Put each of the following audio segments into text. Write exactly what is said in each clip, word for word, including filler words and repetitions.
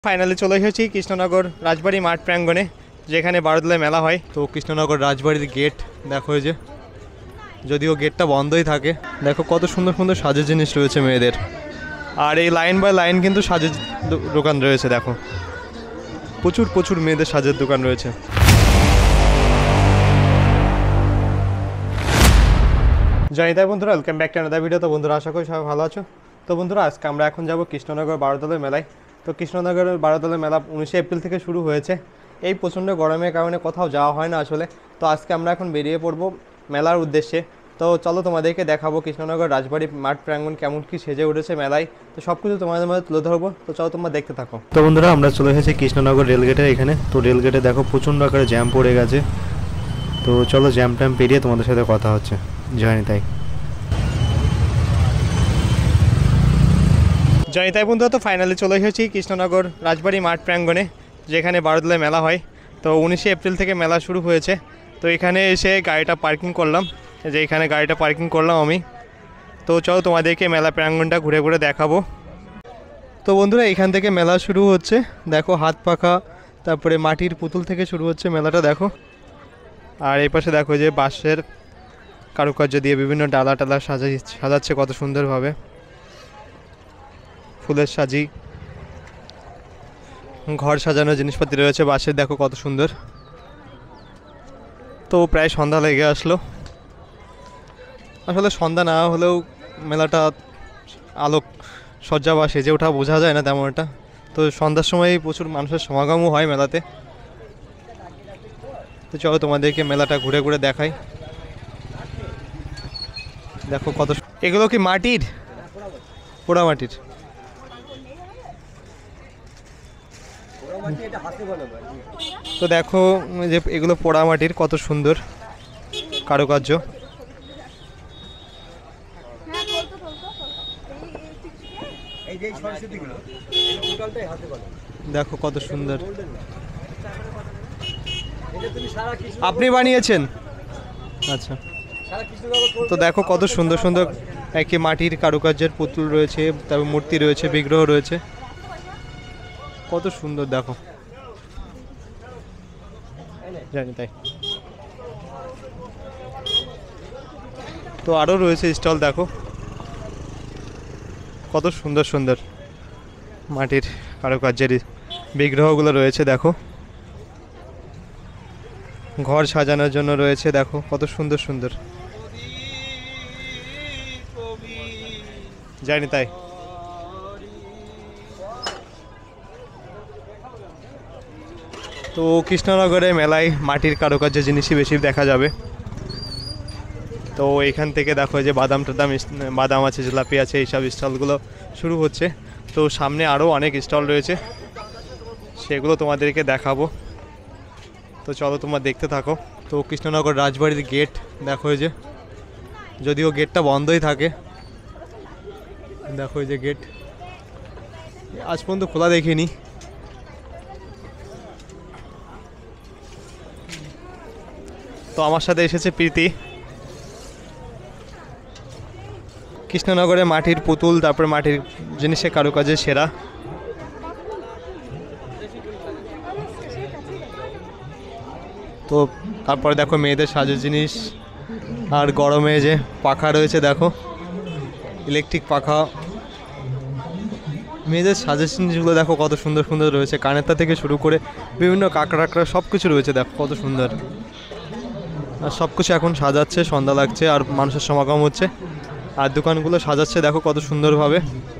Finally চলে এসেছি কৃষ্ণনগর রাজবাড়ি মাঠ প্রাঙ্গণে, যেখানে বারোদোলায় মেলা হয়। তো কৃষ্ণনগর রাজবাড়ির গেট দেখো, এই যে, যদিও গেটটা বন্ধই থাকে। দেখো কত সুন্দর সুন্দর সাজের জিনিস রয়েছে মেয়েদের, আর এই লাইন বাই লাইন কিন্তু সাজের দোকান রয়েছে। দেখো প্রচুর প্রচুর মেয়েদের সাজের দোকান রয়েছে। জানি তাই বন্ধুরা, welcome back to another video. তো বন্ধুরা, আশা করি সবাই ভালো আছো। তো বন্ধুরা, আজকে আমরা এখন যাব কৃষ্ণনগর বারোদোলার মেলায়। তো কৃষ্ণনগরের বারোদোলার মেলা উনিশে এপ্রিল থেকে শুরু হয়েছে। এই প্রচণ্ড গরমের কারণে কোথাও যাওয়া হয় না আসলে। তো আজকে আমরা এখন বেরিয়ে পড়বো মেলার উদ্দেশ্যে। তো চলো তোমাদেরকে দেখাবো কৃষ্ণনগর রাজবাড়ি মাঠ প্রাঙ্গণ কেমন কি সেজে উঠেছে মেলায়। তো সব কিছু তোমাদের মধ্যে তুলে ধরবো। তো চলো তোমরা দেখতে থাকো। তো বন্ধুরা, আমরা চলে এসেছি কৃষ্ণনগর রেলগেটের এখানে। তো রেলগেটে দেখো প্রচণ্ড আকারে জ্যাম পড়ে গেছে। তো চলো জ্যাম ট্যাম পেরিয়ে তোমাদের সাথে কথা হচ্ছে। জানি তাই জানি তাই বন্ধুরা, তো ফাইনালি চলে এসেছি কৃষ্ণনগর রাজবাড়ি মাঠ প্রাঙ্গণে, যেখানে বারোদোলায় মেলা হয়। তো উনিশে এপ্রিল থেকে মেলা শুরু হয়েছে। তো এখানে এসে গাড়িটা পার্কিং করলাম, যে এখানে গাড়িটা পার্কিং করলাম আমি। তো চলো তোমাদেরকে মেলা প্রাঙ্গণটা ঘুরে ঘুরে দেখাবো। তো বন্ধুরা, এখান থেকে মেলা শুরু হচ্ছে। দেখো হাত পাখা, তারপরে মাটির পুতুল থেকে শুরু হচ্ছে মেলাটা, দেখো। আর এই পাশে দেখো যে বাঁশের কারুকার্য দিয়ে বিভিন্ন ডালা টালা সাজাই সাজাচ্ছে কত সুন্দরভাবে, ফুলের সাজি। ঘর সাজানোর জিনিসপাতি রয়েছে বাঁশের, দেখো কত সুন্দর। তো প্রায় সন্ধ্যা লেগে আসলো। আসলে সন্ধ্যা না হলেও মেলাটা আলোক সজ্জা বা সেজে ওঠা বোঝা যায় না তেমন একটা। তো সন্ধ্যার সময় প্রচুর মানুষের সমাগমও হয় মেলাতে। তো চলো তোমাদেরকে মেলাটা ঘুরে ঘুরে দেখাই। দেখো কত, এগুলো কি মাটির? পোড়া মাটির। তো দেখো যে এগুলো পোড়া মাটির, কত সুন্দর কারুকার্য। দেখো কত সুন্দর, আপনি বানিয়েছেন? আচ্ছা। তো দেখো কত সুন্দর সুন্দর একই মাটির কারুকার্যের পুতুল রয়েছে, তারপর মূর্তি রয়েছে, বিগ্রহ রয়েছে, কত সুন্দর। দেখো জানি তাই। তো আরও রয়েছে স্টল, দেখো কত সুন্দর সুন্দর মাটির কারুকার্যের বিগ্রহগুলো রয়েছে। দেখো ঘর সাজানোর জন্য রয়েছে, দেখো কত সুন্দর সুন্দর। জানি তাই। তো কৃষ্ণনগরে মেলায় মাটির কারুকার্যের জিনিসই বেশি দেখা যাবে। তো এখান থেকে দেখো যে বাদাম টাদাম, বাদাম আছে, জিলাপি আছে, এইসব স্টলগুলো শুরু হচ্ছে। তো সামনে আরও অনেক স্টল রয়েছে, সেগুলো তোমাদেরকে দেখাবো। তো চলো তোমরা দেখতে থাকো। তো কৃষ্ণনগর রাজবাড়ির গেট দেখো, যে যদিও গেটটা বন্ধই থাকে। দেখো এই যে গেট আজ পর্যন্ত খোলা দেখিনি। তো আমার সাথে এসেছে প্রীতি। কৃষ্ণনগরে মাটির পুতুল, তারপরে মাটির জিনিসের কারুকাজের সেরা। তো তারপরে দেখো মেয়েদের সাজের জিনিস, আর গরমে যে পাখা রয়েছে, দেখো ইলেকট্রিক পাখা। মেয়েদের সাজের জিনিসগুলো দেখো কত সুন্দর সুন্দর রয়েছে, কানেরটা থেকে শুরু করে বিভিন্ন কাঁকড়া টাকড়া সব কিছু রয়েছে, দেখো কত সুন্দর। আর সব কিছু এখন সাজাচ্ছে, সন্ধ্যা লাগছে আর মানুষের সমাগম হচ্ছে, আর দোকানগুলো সাজাচ্ছে দেখো কত সুন্দরভাবে।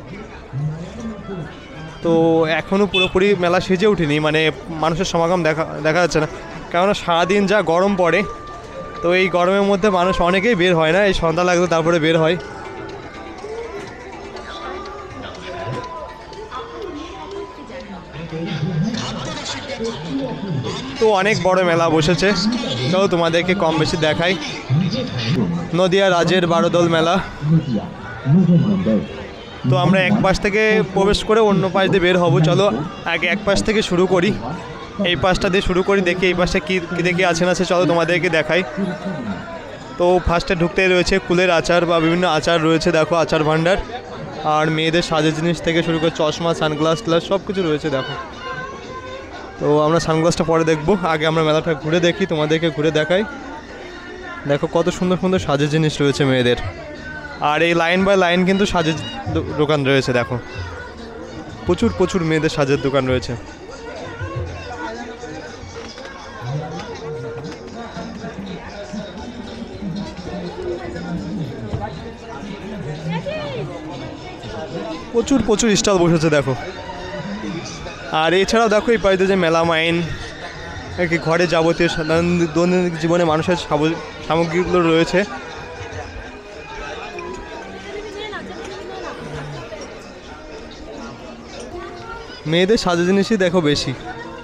তো এখনও পুরোপুরি মেলা সেজে ওঠেনি, মানে মানুষের সমাগম দেখা দেখা যাচ্ছে না, কেননা সারাদিন যা গরম পড়ে। তো এই গরমের মধ্যে মানুষ অনেকেই বের হয় না, এই সন্ধ্যা লাগলে তারপরে বের হয়। তো অনেক বড় মেলা বসেছে, চলো তোমাদেরকে কম বেশি দেখাই। নদিয়া রাজের বারোদোল মেলা। তো আমরা এক পাশ থেকে প্রবেশ করে অন্য পাশ দিয়ে বের হব। চলো আগে এক পাশ থেকে শুরু করি, এই পাশটা দিয়ে শুরু করি, দেখি এই পাশে কী কী দেখি আছে না আছে, চলো তোমাদেরকে দেখাই। তো ফার্স্টে ঢুকতেই রয়েছে কুলের আচার বা বিভিন্ন আচার রয়েছে, দেখো আচার ভাণ্ডার। আর মেয়েদের সাজের জিনিস থেকে শুরু করে চশমা, সানগ্লাস গ্লাস সব কিছু রয়েছে, দেখো তো আমরা সানগ্লাসটা পরে দেখবো, আগে আমরা মেলাটা ঘুরে দেখি, তোমাদেরকে ঘুরে দেখাই। দেখো কত সুন্দর সুন্দর সাজের জিনিস রয়েছে মেয়েদের, আর এই লাইন বাই লাইন কিন্তু সাজের দোকান রয়েছে। দেখো প্রচুর প্রচুর মেয়েদের সাজের দোকান রয়েছে। প্রচুর প্রচুর স্টল বসেছে দেখো। আর এছাড়াও দেখো এই বাড়িতে যে মেলামাইন, আর কি ঘরে যাবতীয় দৈনন্দিন জীবনে মানুষের সামগ্রীগুলো রয়েছে। মেয়েদের সাজা জিনিসই দেখো বেশি।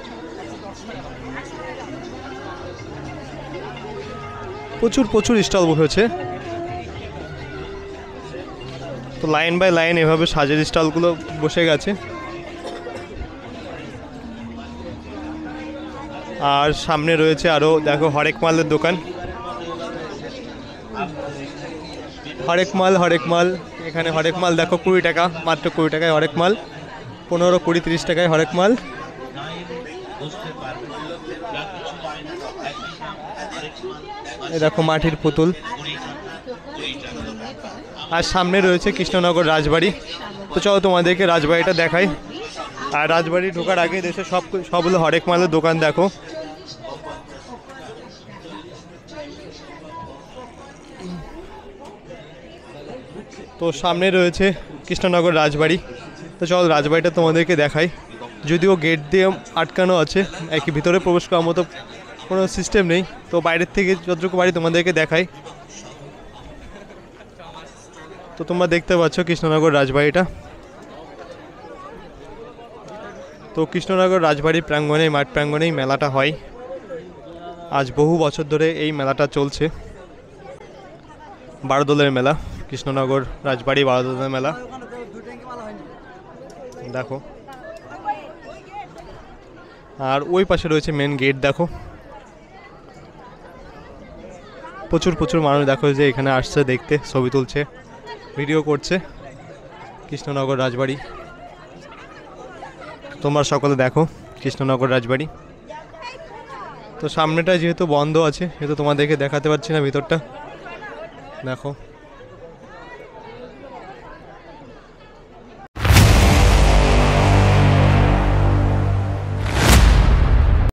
প্রচুর প্রচুর স্টল বসেছে। তো লাইন বাই লাইন এভাবে সাজের স্টলগুলো বসে গেছে। আর সামনে রয়েছে আরও দেখো হরেক মালের দোকান। হরেক মাল হরেক মাল এখানে হরেক মাল দেখো কুড়ি টাকা, মাত্র কুড়ি টাকায় হরেক মাল, পনেরো কুড়ি তিরিশ টাকায় হরেক মাল। এই দেখো মাটির পুতুল। আর সামনে রয়েছে কৃষ্ণনগর রাজবাড়ি। তো চলো তোমাদেরকে রাজবাড়িটা দেখাই। আর রাজবাড়ি ঢোকার আগে দেশে সব সবগুলো হরেক মালের দোকান দেখো। তো সামনে রয়েছে কৃষ্ণনগর রাজবাড়ি। তো চল রাজবাড়িটা তোমাদেরকে দেখাই। যদিও গেট দিয়ে আটকানো আছে, একই ভিতরে প্রবেশ করার মতো কোনো সিস্টেম নেই। তো বাইরের থেকে যতটুকু বাড়ি তোমাদেরকে দেখাই। তো তোমরা দেখতে পাচ্ছ কৃষ্ণনগর রাজবাড়িটা। তো কৃষ্ণনগর রাজবাড়ির প্রাঙ্গণে, মাঠ প্রাঙ্গণেই মেলাটা হয়। আজ বহু বছর ধরে এই মেলাটা চলছে। বারোদলের মেলা, কৃষ্ণনগর রাজবাড়ি বারোদলের মেলা দেখো। আর ওই পাশে রয়েছে মেন গেট দেখো। প্রচুর প্রচুর মানুষ দেখো যে এখানে আসছে দেখতে, ছবি তুলছে, ভিডিও করছে। কৃষ্ণনগর রাজবাড়ি তোমরা সকলে দেখো, কৃষ্ণনগর রাজবাড়ি। তো সামনেটা যেহেতু বন্ধ আছে, সেহেতু তোমাদেরকে দেখাতে পারছি না ভিতরটা। দেখো